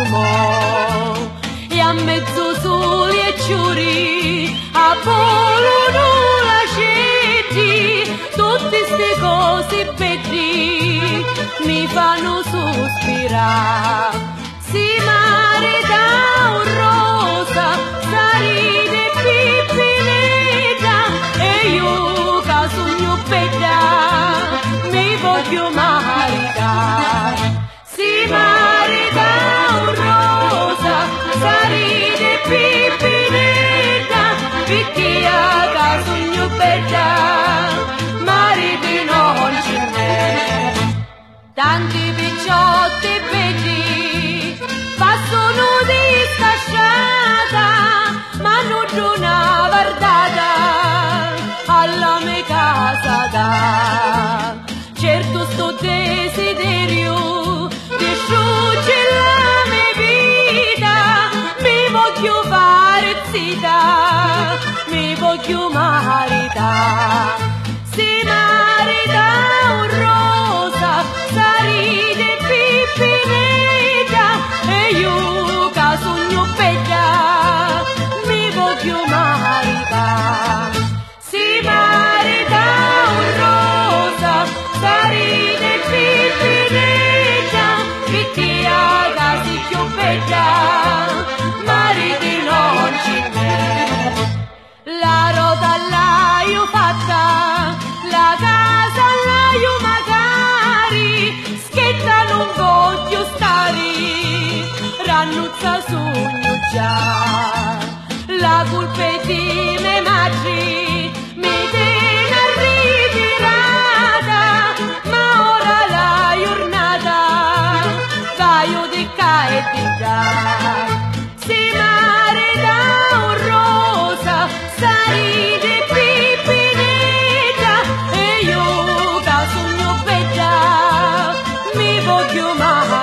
mo e a mezzo soli e ciuri a volo la scetti tutte ste cose peggio mi fanno sospirare si marita un rosa saride pipineta e io che sogno bella mi voglio maritare si marita un rosa saride pipineta picchia che sogno bella mariti non ce n'è tanti picciotti belli passano di sta strada ma non c'è una guardata alla mia casa da certo sto desiderio di sciugere la mia vita mi voglio fare zita mi voglio maritare si marita un rosa saride pipineta e io che sogno bella mi voglio maritare si marita un rosa saride pipineta picchia che si più bella mariti non ci n'è la roda l'ho fatta la casa l'ho magari schietta non voglio stare rannuzza sogno già la colpa è di me madri mi tiene ritirata ma ora la giornata caio di cae di già si marita un rosa saride pipineta e io che sogno bella mi voglio mai